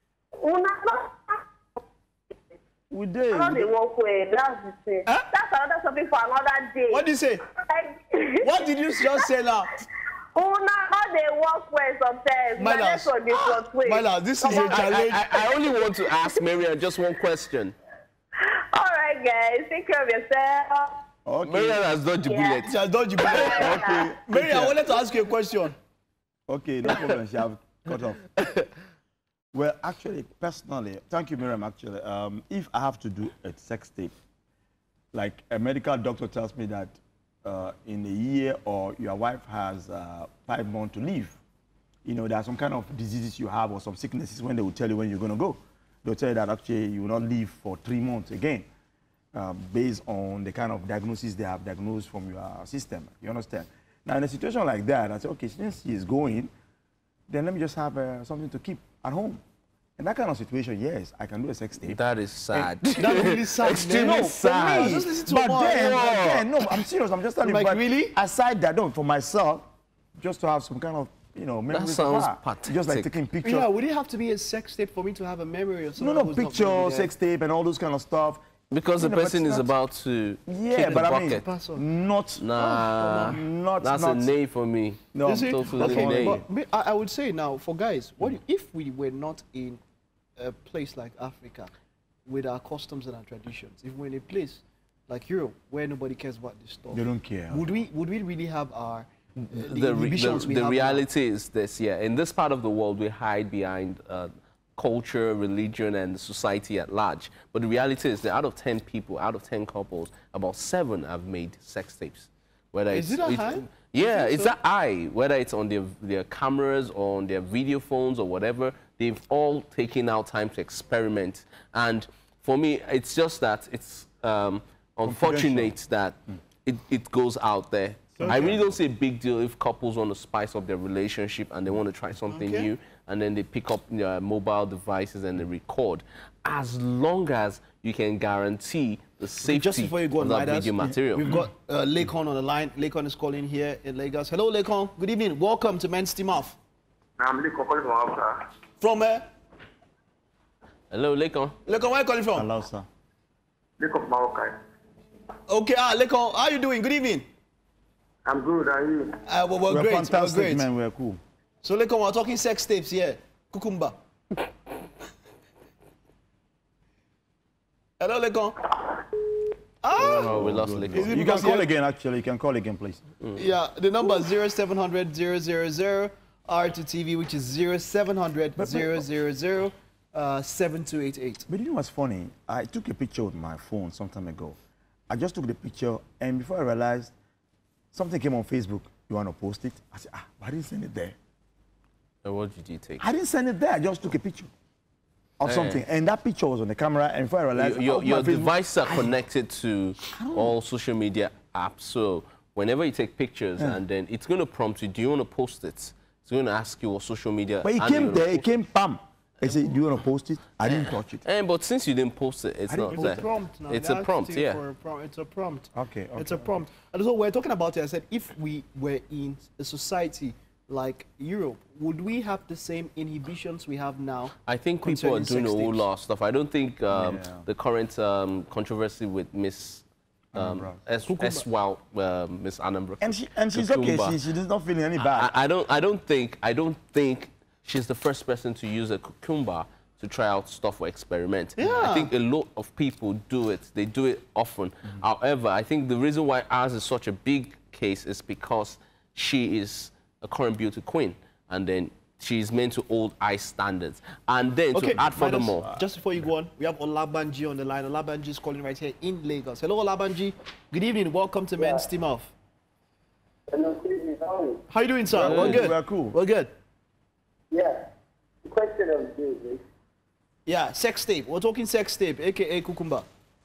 We did. How they walk away. That's the thing. Huh? That's another topic for another day. What did you say? What did you just say now? Una, how they walk away sometimes. My My last- network is not way. My lord, this is a I, challenge. I, I only want to ask Marian just one question. All right, guys. Take care of yourself. Okay. Marian has dodged the Yeah. bullet. She has dodged you back. Okay. Mary, I wanted to ask you a question. Okay, no problem. She have cut off. Well, actually, personally, thank you, Miriam. Actually, um, if I have to do a sex tape, like a medical doctor tells me that uh, in a year or your wife has uh, five months to live, you know, there are some kind of diseases you have or some sicknesses when they will tell you when you're going to go. They'll tell you that actually you will not live for three months again, uh, based on the kind of diagnosis they have diagnosed from your system. You understand? Now, in a situation like that, I say, okay, since he is going, then let me just have uh, something to keep at home. In that kind of situation, yes, I can do a sex tape. That is sad. And- That's really sad. Extremely no, sad. for me, Just listen to but Omar. then, but Wow. then, no, I'm serious. I'm just telling Like, you. But really? aside that, no, for myself, just to have some kind of, you know, memories of sounds her. Just like pathetic. taking pictures. Yeah, would it have to be a sex tape for me to have a memory of No, someone no, who's not picture, really there? sex tape, and all those kind of stuff. Because the You know, person but is not- about to Yeah, kick but the I mean, bucket. not, Nah, not, that's not, a nay for me. No, You see? totally Okay, nay. but me- I, I would say now, for guys, what if we were not in a place like Africa with our customs and our traditions, if we're in a place like Europe where nobody cares about this stuff, They don't care. Would we would we really have our uh, the, the, re- the, inhibitions we the have reality is this, yeah. In this part of the world, we hide behind uh, culture, religion, and society at large. But the reality is that out of ten people, out of ten couples, about seven have made sex tapes. Whether Is it's, it that it's- high? Yeah, You think it's so? that high. Whether it's on their, their cameras or on their video phones or whatever, they've all taken out time to experiment. And for me, it's just that it's um, unfortunate that it, it goes out there. Okay. I really don't see a big deal if couples want to spice up their relationship and they want to try something Okay. new, and then they pick up their mobile devices and they record, as long as you can guarantee the safety Just before you go of on, that Midas, video material. we've got uh, Lekon on the line. Lekon is calling here in Lagos. Hello, Lekon. Good evening. Welcome to Men's Team Off. I'm Lekon calling from Africa. From where? Hello, Lekon. Lekon, where are you calling from? Hello, sir. Lekon from Morocco. Okay, ah, Lekon, how are you doing? Good evening. I'm good, are you? Uh, well, we're, We're great. fantastic, we're great. man. We're cool. So, Lekon, we're talking sex tapes here. Kukumba. Hello, Lekon. Ah! Oh, we lost Is Lekon. it You can because call you- again, actually. You can call again, please. Yeah, the number is zero seven hundred zero zero zero R two T V, which is zero seven hundred zero zero zero seven two eight eight. But you know what's funny? I took a picture with my phone some time ago. I just took the picture, and before I realized, something came on Facebook. You want to post it? I said, ah, but I didn't send it there. So what did you take? I didn't send it there. I just took a picture of Eh. something, and that picture was on the camera. And before I realized, Your, your, I opened your my Facebook, devices are I- connected to all social media apps. So whenever you take pictures, Yeah. and then it's going to prompt you, do you want to post it? It's going to ask you what social media. But it handle came you wanna there. It post came, bam. I said, do you want to post it? I didn't touch it. Eh, but since you didn't post it, it's I not didn't there. It's a prompt now. It's They a asked prompt, you yeah. for a prom- It's a prompt. Okay, okay. It's a prompt. And so we're talking about it. I said, if we were in a society like Europe, would we have the same inhibitions we have now? I think people are concerning doing a sex whole tapes? lot of stuff. I don't think um, Yeah. the current um, controversy with Miss um, Anambra. S, S wow, uh, Miss Anambra. And she and she's okay. Kukumba. She, she is not feeling any bad. I, I don't. I don't think. I don't think she's the first person to use a cucumber to try out stuff or experiment. Yeah. I think a lot of people do it. They do it often. Mm-hmm. However, I think the reason why ours is such a big case is because she is a current beauty queen, and then she's meant to hold high standards. And then Okay, to add Midas, furthermore, just before you go on, we have Olabanji on the line. Olabanji is calling right here in Lagos. Hello, Olabanji. Good evening. Welcome to Men's Team Off. Hello, good evening. How are you? How you doing, sir? We're We're good. good. We're cool. We're good. Yeah. The question of this is, Yeah, sex tape. We're talking sex tape, a k a. Kukumba.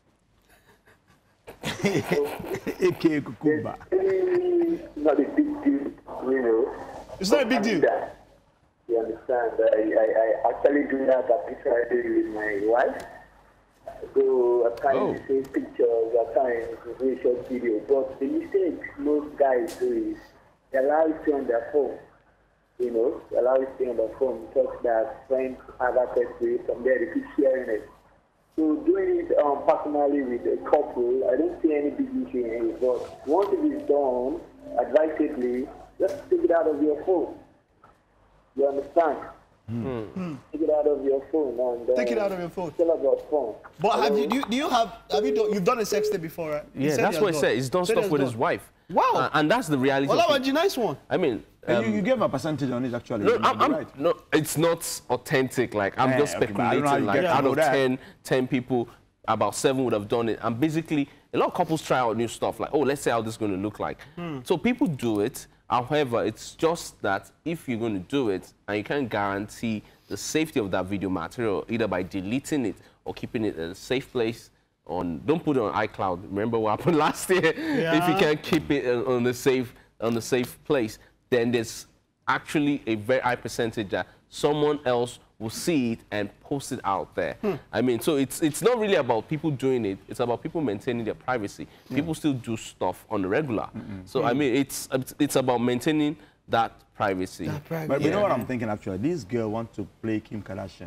A K A Kukumba. it's not a big deal, you know. It's not a big deal. That, you understand? I, I, I actually do that arbitrarily with my wife. So at times Oh. we see pictures, at times we see short video. But the mistake most guys do is they allow it to on their phone. You know, they allow it to on their phone such that friends have access to it from there, they keep sharing it. So doing it um, personally with a couple, I don't see any big issue in it. But once it is done, advisedly, just take it out of your phone. You understand? Hmm. Take it out of your phone and uh, Take it out of your phone. It's all about phone. But have you, do you, do you have, have you done, you've done a sex tape before, right? You yeah, said that's he what he has said. He's done Said he stuff has with done. his wife. Wow. Uh, and that's the reality. of it. Olabanji, nice one. I mean, And you, um, you gave a percentage on it, actually. No, You I'm, might be I'm, right. no, it's not authentic. Like, I'm Eh, just okay, but I don't know how speculating. you Like, get to out know of that. ten, ten people, about seven would have done it. And basically, a lot of couples try out new stuff. Like, oh, let's see how this is going to look like. Hmm. So people do it. However, it's just that if you're going to do it and you can't guarantee the safety of that video material, either by deleting it or keeping it in a safe place, on don't put it on iCloud. Remember what happened last year? Yeah. If you can't keep it on the safe, on the safe place, then there's actually a very high percentage that someone else will see it and post it out there. Hmm. I mean, so it's it's not really about people doing it. It's about people maintaining their privacy. People still do stuff on the regular. So I mean, it's it's about maintaining that privacy. But you know what I'm thinking, actually? This girl wants to play Kim Kardashian.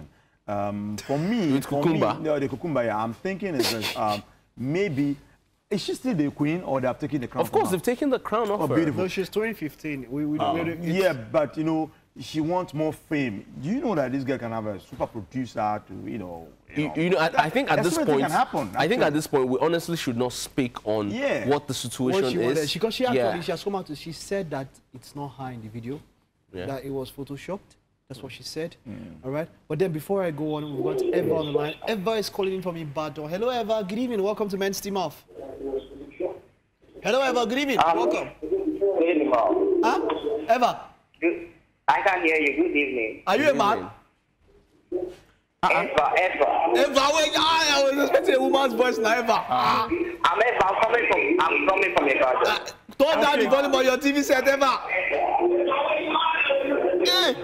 Um, for me, With for cucumber? me, no, the cucumber. Yeah, I'm thinking is that um, maybe is she still the queen or they have taken the crown? Of course, from her? they've taken the crown off Oh, her. beautiful. No, she's twenty fifteen. We, we, Um, we, it's- yeah, but you know, she wants more fame. Do you know that this girl can have a super producer to, you know? You, you know, I, I think at That's this what point, can happen, I think actually. at this point, we honestly should not speak on Yeah. what the situation what she is. wanted. She, because she actually yeah. she has come out. To, she said that it's not her in the video. Yeah. That it was photoshopped. That's what she said. All right. But then before I go on, we've got Eva on the line. Eva is calling in from Ibadan. Hello, Eva. Good evening. Welcome to Men's Team Off. Hello, Eva. Good evening. Um, Welcome. Good evening, ma'am. Huh? Eva. Good. I can hear you. Good evening. Are you a man? Eva, Eva. Eva, wait. I, I was expecting a woman's voice now, Eva. Ah. I'm Eva. I'm coming from. I'm coming from Ibadan. Uh, turn down the volume on your T V set, Eva. Yeah.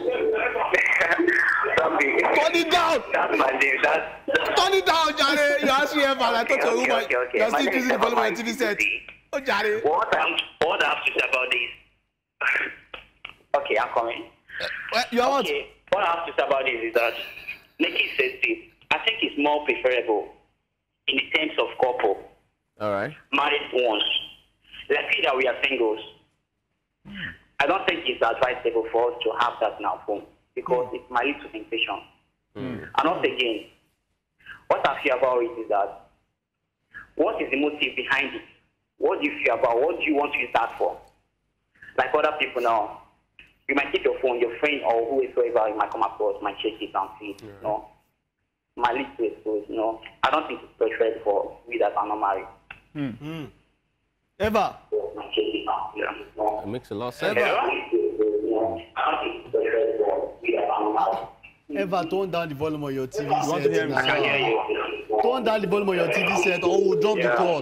Turn it down. That's my name. That's. Turn it down, Johnny. You're asking Eva. I thought you're a woman. Okay, okay. You're My still name using is the volume Eva on your T V set. Oh, Johnny. What I'm, what I have to say about this? Okay, I'm coming. Uh, you are okay. What I have to say about this is that naked safety, I think it's more preferable in the terms of couple. All right. Married ones. Let's say that we are singles. I don't think it's advisable for us to have that in our phone because mm. it might lead to temptation. Mm. And also again, what I feel about it is that what is the motive behind it? What do you feel about? What do you want to use that for? Like other people now, you might take your phone, your friend or whoever you might come across might check it and see, yeah. you know, might lead to expose, you know. I don't think it's preferred for we that are not married. Mm. Mm. Eva. It makes a lot of sense. Eva, tone down the volume on your T V You want to hear set. me? I can hear you. Tone down the volume on your T V set or we'll drop Yeah. the call.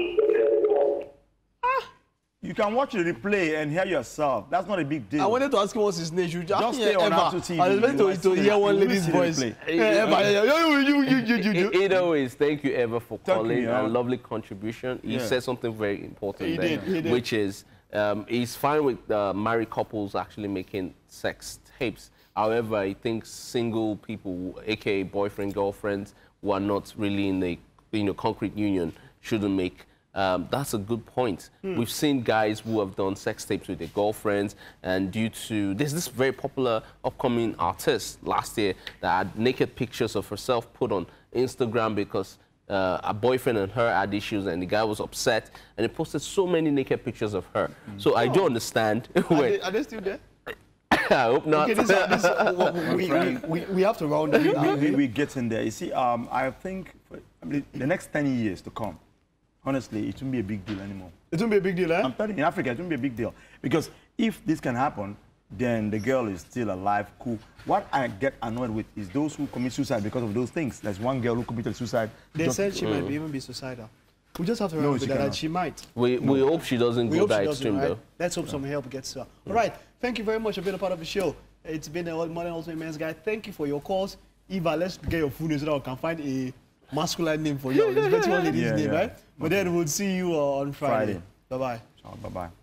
You can watch the replay and hear yourself. That's not a big deal. I wanted to ask him what's his name. You Just stay on Eva. Apple T V. I was meant to, You to will hear see one the- lady's you will voice. see the Hey, Eva, you, you, you, you, you, you, you. Either ways, thank you, Eva, for Thank calling. you, yeah. A lovely contribution. He Yeah. said something very important He there, did, he did. which is um, he's fine with uh, married couples actually making sex tapes. However, he thinks single people, aka boyfriend, girlfriends, who are not really in a you know concrete union, shouldn't make. Um, that's a good point. Hmm. We've seen guys who have done sex tapes with their girlfriends, and due to there's this very popular upcoming artist last year that had naked pictures of herself put on Instagram because uh, a boyfriend and her had issues, and the guy was upset, and he posted so many naked pictures of her. Hmm. So oh. I do understand. Are they, are they still there? I hope not. Okay, this, this, uh, we, we, we, we have to round it we, now. we, we get in there. You see, um, I think I mean, the next ten years to come, honestly, it won't be a big deal anymore. It won't be a big deal, eh? I'm telling you, in Africa, it won't be a big deal. Because if this can happen, then the girl is still alive, cool. What I get annoyed with is those who commit suicide because of those things. There's one girl who committed suicide. They just, said she mm. might be, even be suicidal. We just have to No, remember she that, that cannot. she might. We, we No. hope she doesn't We go hope she that doesn't, extreme, right? though. Let's hope some help gets to her. All right. Thank you very much for being a part of the show. It's been a Modern Ultimate Men's Guy. Thank you for your calls. Eva, let's get your full name so that we can find a masculine name for you. Let's bet you one lady's Yeah, name, yeah. right? But then we'll see you uh, on Friday. Friday. Bye-bye. Bye-bye.